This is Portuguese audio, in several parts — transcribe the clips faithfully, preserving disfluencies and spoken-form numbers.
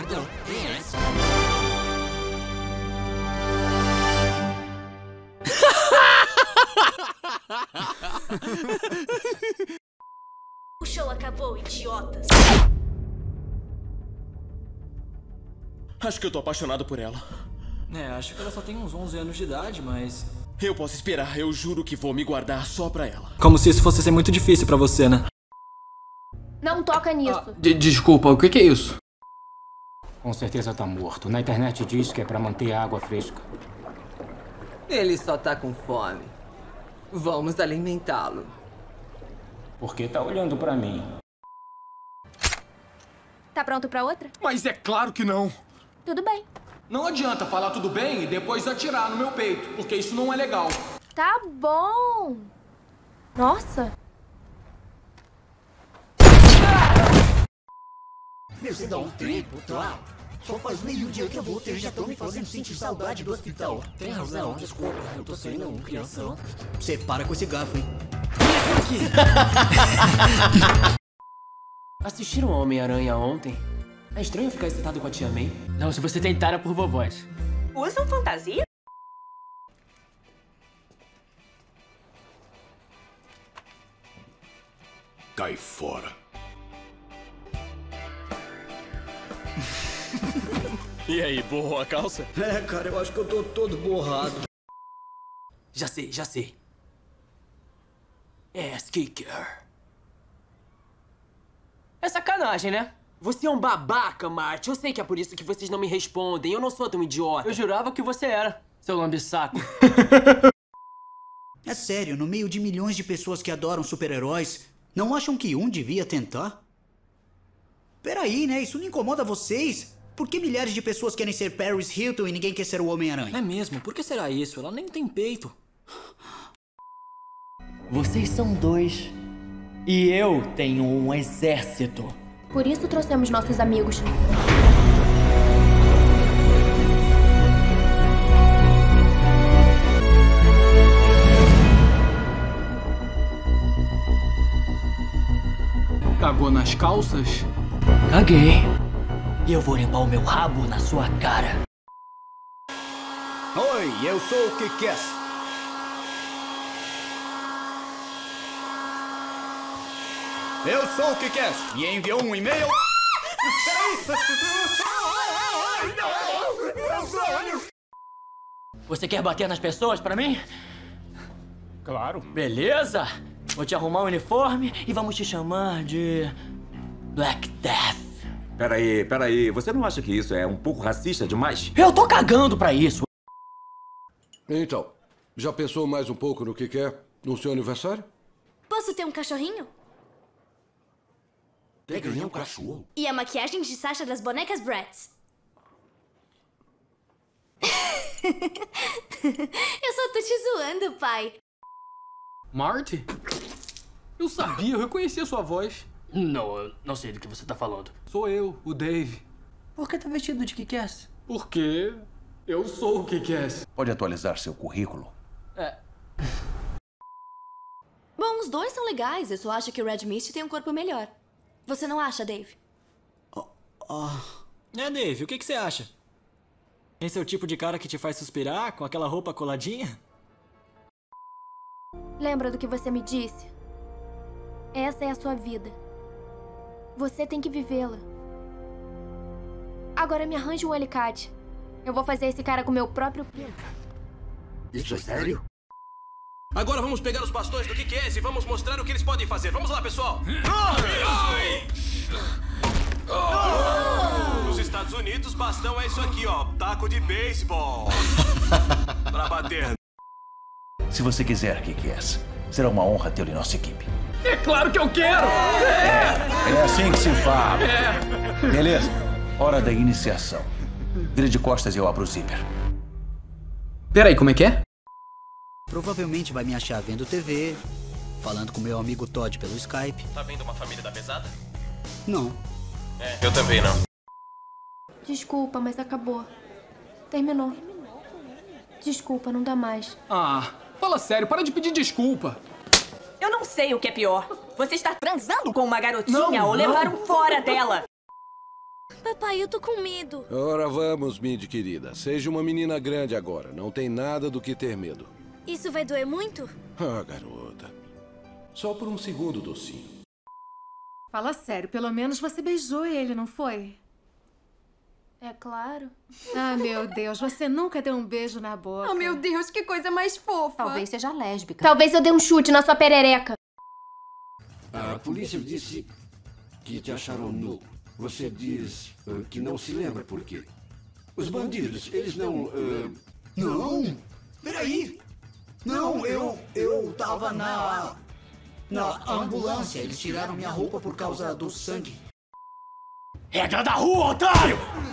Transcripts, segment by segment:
O show acabou, idiotas. Acho que eu tô apaixonado por ela. É, acho que ela só tem uns onze anos de idade, mas... Eu posso esperar, eu juro que vou me guardar só pra ela. Como se isso fosse ser muito difícil pra você, né? Não toca nisso. Ah, de desculpa, o que, que é isso? Com certeza tá morto. Na internet diz que é pra manter a água fresca. Ele só tá com fome. Vamos alimentá-lo. Por que tá olhando pra mim? Tá pronto pra outra? Mas é claro que não. Tudo bem. Não adianta falar tudo bem e depois atirar no meu peito, porque isso não é legal. Tá bom. Nossa. Você dá um tempo, tá? Só faz meio dia que eu voltei e já tô me fazendo sentir saudade do hospital. Tem razão, desculpa, eu tô sendo um crianção. Você para com esse garfo, hein? Assistiram ao Homem-Aranha ontem? É estranho ficar excitado com a tia May. Não, se você tentar é por vovós. Usam fantasia? Cai fora. E aí, borrou a calça? É, cara, eu acho que eu tô todo borrado. Já sei, já sei. Ass kicker. É sacanagem, né? Você é um babaca, Marty. Eu sei que é por isso que vocês não me respondem. Eu não sou tão idiota. Eu jurava que você era, seu lambe-saco. É sério, no meio de milhões de pessoas que adoram super-heróis, não acham que um devia tentar? Peraí, né? Isso não incomoda vocês? Por que milhares de pessoas querem ser Paris Hilton e ninguém quer ser o Homem-Aranha? É mesmo? Por que será isso? Ela nem tem peito. Vocês são dois. E eu tenho um exército. Por isso trouxemos nossos amigos. Cagou nas calças? Caguei. E eu vou limpar o meu rabo na sua cara. Oi, eu sou o Kick-Ass. Eu sou o Kick-Ass. Me enviou um e-mail. Você quer bater nas pessoas pra mim? Claro. Beleza. Vou te arrumar um uniforme e vamos te chamar de... Black Death. Peraí, peraí. Você não acha que isso é um pouco racista demais? Eu tô cagando pra isso. Então, já pensou mais um pouco no que quer no seu aniversário? Posso ter um cachorrinho? Quer ganhar um cachorro? E a maquiagem de Sasha das bonecas Bratz. Eu só tô te zoando, pai. Marty? Eu sabia, eu reconheci a sua voz. Não, eu não sei do que você tá falando. Sou eu, o Dave. Por que tá vestido de Kick-Ass? Porque eu sou o Kick-Ass. Pode atualizar seu currículo? É. Bom, os dois são legais. Eu só acho que o Red Mist tem um corpo melhor. Você não acha, Dave? Oh, oh. É, Dave, o que, que você acha? Esse é o tipo de cara que te faz suspirar com aquela roupa coladinha? Lembra do que você me disse? Essa é a sua vida. Você tem que vivê-la. Agora me arranje um alicate. Eu vou fazer esse cara com meu próprio pinto. Isso é sério? Agora vamos pegar os bastões do Kick-Ass e vamos mostrar o que eles podem fazer. Vamos lá, pessoal! Nos Estados Unidos, bastão é isso aqui, ó. Taco de beisebol. Pra bater. Se você quiser, Kick-Ass, será uma honra tê-lo em nossa equipe. É claro que eu quero! É, é assim que se fala. É. Beleza, hora da iniciação. Vire de costas e eu abro o zíper. Peraí, como é que é? Provavelmente vai me achar vendo T V, falando com meu amigo Todd pelo Skype. Tá vendo uma família da pesada? Não. É, eu também não. Desculpa, mas acabou. Terminou. Desculpa, não dá mais. Ah, fala sério, para de pedir desculpa. Eu não sei o que é pior. Você está transando com uma garotinha Não, ou não. levaram fora dela. Papai, eu tô com medo. Ora vamos, Mindy, querida. Seja uma menina grande agora. Não tem nada do que ter medo. Isso vai doer muito? Ah, garota. Só por um segundo, docinho. Fala sério, pelo menos você beijou ele, não foi? É claro. Ah, meu Deus, você nunca deu um beijo na boca. Oh, meu Deus, que coisa mais fofa. Talvez seja lésbica. Talvez eu dê um chute na sua perereca. A polícia disse que te acharam nu. Você diz uh, que não se lembra por quê. Os bandidos, eles não... Uh... Não! Peraí! Não, eu... eu tava na... na ambulância. Eles tiraram minha roupa por causa do sangue. Regra da rua, otário!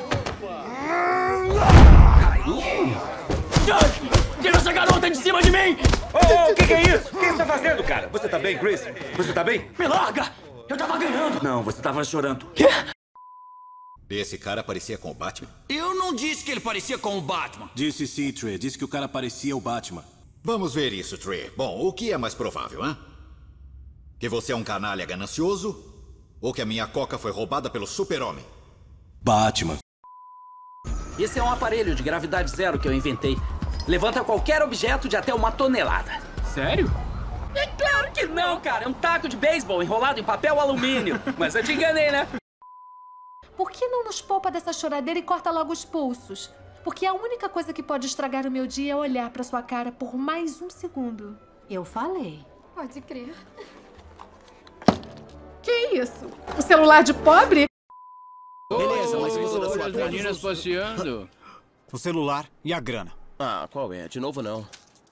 Tira essa garota de cima de mim! Ô, o que, que é isso? O que você tá fazendo, cara? Você tá bem, Chris? Você tá bem? Me larga! Eu tava ganhando! Não, você tava chorando. Quê? Esse cara parecia com o Batman? Eu não disse que ele parecia com o Batman. Disse sim, Trey. Disse que o cara parecia o Batman. Vamos ver isso, Trey. Bom, o que é mais provável, hã? Que você é um canalha ganancioso ou que a minha coca foi roubada pelo super-homem? Batman. Esse é um aparelho de gravidade zero que eu inventei. Levanta qualquer objeto de até uma tonelada. Sério? É claro que não, cara. É um taco de beisebol enrolado em papel alumínio. Mas eu te enganei, né? Por que não nos poupa dessa choradeira e corta logo os pulsos? Porque a única coisa que pode estragar o meu dia é olhar pra sua cara por mais um segundo. Eu falei. Pode crer. Que isso? O celular de pobre? Beleza, mas você das suas meninas passeando. O celular e a grana. Ah, qual é? De novo não.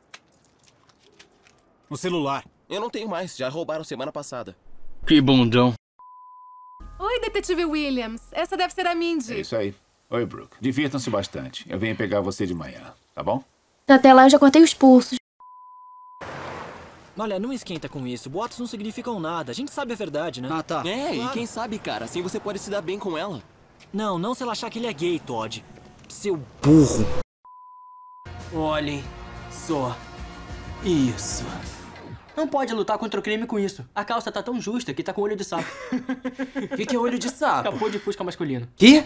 O celular. Eu não tenho mais, já roubaram semana passada. Que bundão. Oi, detetive Williams. Essa deve ser a Mindy. É isso aí. Oi, Brooke. Divirtam-se bastante. Eu venho pegar você de manhã, tá bom? Até lá eu já cortei os pulsos. Olha, não esquenta com isso. Boatos não significam nada. A gente sabe a verdade, né? Ah, tá. É, claro. E quem sabe, cara, assim você pode se dar bem com ela. Não, não se ela achar que ele é gay, Todd. Seu burro. Olhem só isso. Não pode lutar contra o crime com isso. A calça tá tão justa que tá com olho de sapo. O que, que é olho de sapo? Capô de fusca masculino. Que?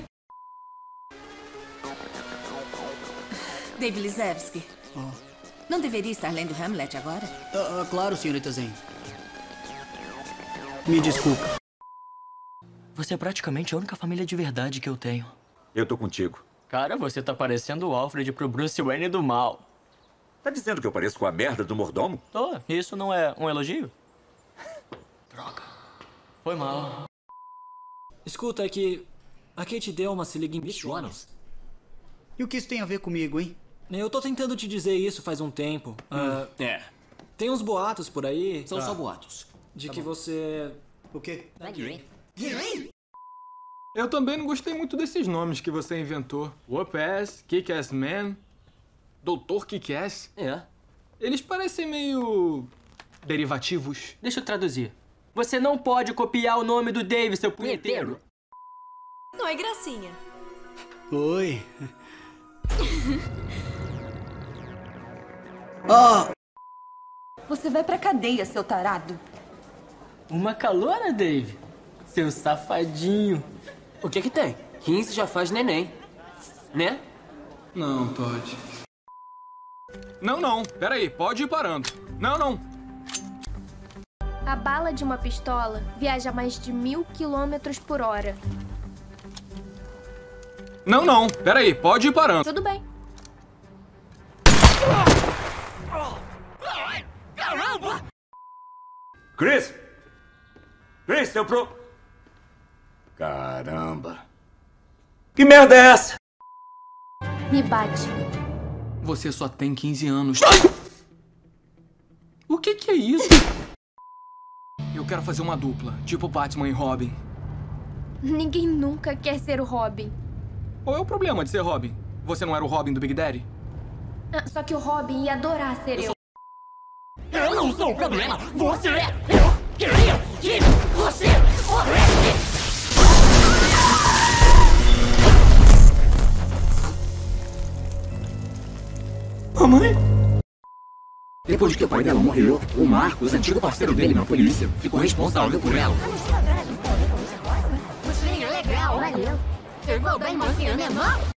Dave Lizevski. Oh. Não deveria estar lendo Hamlet agora? Ah, ah, claro, senhorita Zen. Me desculpa. Você é praticamente a única família de verdade que eu tenho. Eu tô contigo. Cara, você tá parecendo o Alfred pro Bruce Wayne do mal. Tá dizendo que eu pareço com a merda do mordomo? Tô. Isso não é um elogio? Droga. Foi mal. Escuta, é que a Kate Delma se liga em bichonas. E o que isso tem a ver comigo, hein? Eu tô tentando te dizer isso faz um tempo. Hum, uh, é. Tem uns boatos por aí. São tá. só boatos. De tá que bom. você... O quê? Eu também não gostei muito desses nomes que você inventou. Whoop-Ass, Kick-Ass Man, Doutor Kick-Ass. É. Eles parecem meio... derivativos. Deixa eu traduzir. Você não pode copiar o nome do Dave, seu punheteiro. Oi, gracinha. Oi. Oh! Você vai pra cadeia, seu tarado. Uma calora, Dave. Seu safadinho. O que que tem? quinze já faz neném. Né? Não, Todd. Não, não. Peraí, pode ir parando. Não, não. A bala de uma pistola viaja a mais de mil quilômetros por hora. Não, não. Peraí, pode ir parando. Tudo bem. Caramba! Chris! Chris, eu pro... Caramba. Que merda é essa? Me bate. Você só tem quinze anos. O que que é isso? Eu quero fazer uma dupla, tipo Batman e Robin. Ninguém nunca quer ser o Robin. Qual é o problema de ser Robin? Você não era o Robin do Big Daddy? Ah, só que o Robin ia adorar ser eu. Eu não sou o problema, você é! Eu queria que você morresse! Mamãe? Depois que o pai dela morreu, o Marcos, antigo parceiro dele na polícia, ficou responsável por ela. Legal, valeu. irmão da irmãzinha menor?